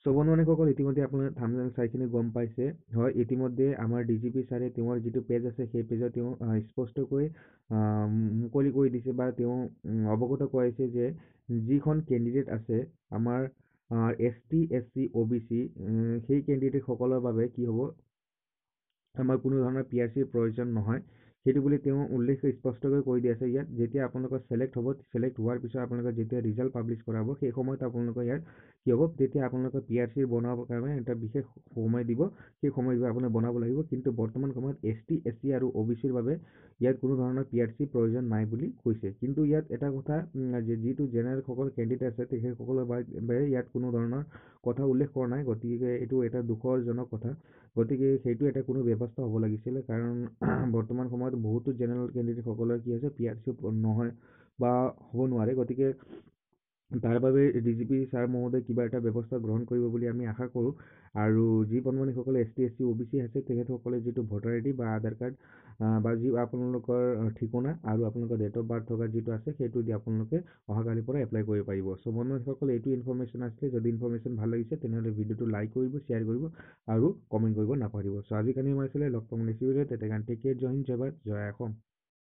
বন্ধুসকল ইতিমধ্যে আপোনাৰ থাম্বনেল চাইখিনি গম পাইছে হয় ইতিমধ্যে আমাৰ ডিজিপি ছাৰে তেওঁৰ যিটো পেজ আছে সেই পেজত তেওঁ স্পষ্টকৈ মুকলি কৰি দিছে বা তেওঁ অৱগত কৰাইছে যে যিখন কেণ্ডিডেট আছে আমাৰ ST SC OBC সেই কেণ্ডিডেটসকলৰ বাবে কি হ'ব আমাৰ কোনো ধৰণৰ PRCৰ প্ৰয়োজন নহয় সেইটো বুলি তেওঁ উল্লেখ স্পষ্টকৈ কৈ দি আছে ইয়াত যেতিয়া আপোনালোকৰ সিলেক্ট হ'ব সিলেক্ট হোৱাৰ পিছত আপোনালোকৰ যেতিয়া ৰিজাল্ট পাব্লিছ কৰা হ'ব সেই সময়ত আপোনালোকৰ ইয়াত কি হ'ব তেতিয়া আপোনালোকৰ PRC বনাবৰ কাৰণে এটা বিশেষ সময় দিব সেই সময়ত আপুনি বনাব লাগিব কিন্তু বৰ্তমান সময়ত ST SC আৰু OBCৰ বাবে ইয়াত কোনো ধৰণৰ PRC প্ৰয়োজন নাই বুলি কৈছে কিন্তু ইয়াত এটা কথা যে যিটো জেনেৰেল সকল কেণ্ডিডেট আছে তেখেতসকলৰ বাবে ইয়াত কোনো ধৰণৰ কথা উল্লেখ কৰা নাই গতিকে এইটো এটা দুখজনক কথা গতিকে সেইটো এটা কোনো ব্যৱস্থা হ'ব লাগিছিল কাৰণ বৰ্তমান সময়ত বহুতো জেনেৰেল কেণ্ডিডেট সকলৰ কি আছে PRC নহয় বা হ'ব নোৱাৰে গতিকে তাৰ বাবে ডিজিপি ছাৰ মহোদয় কিবা এটা ব্যৱস্থা গ্ৰহণ কৰিব বুলি আমি আশা কৰোঁ আৰু যি বন্ধুসকলে ST SC OBC আছে তেখেতসকলে যিটো ভোটাৰ ID বা আধাৰ কাৰ্ড বা যি আপোনালোকৰ ঠিকনা আৰু আপোনালোকৰ ডেট অফ বাৰ্থ থকা যিটো আছে সেইটো দি আপোনালোকে অহাকালিৰ পৰা এপ্লাই কৰিব পাৰিব সো বন্ধুসকলে এইটো ইনফৰমেশ্যন আছিলে যদি ইনফৰমেশ্যন ভাল লাগিছে তেনেহ'লে ভিডিঅ'টো লাইক কৰিব শ্বেয়াৰ কৰিব আৰু কমেণ্ট কৰিব নাপাহৰিব সো আজি কাৰণে মই আছিলে লগ পাম নেক্সট ভিডিঅ'ত তেতিয়া টেক কেয়াৰ জয় হিন্দ জয় ভাৰত জয় অসম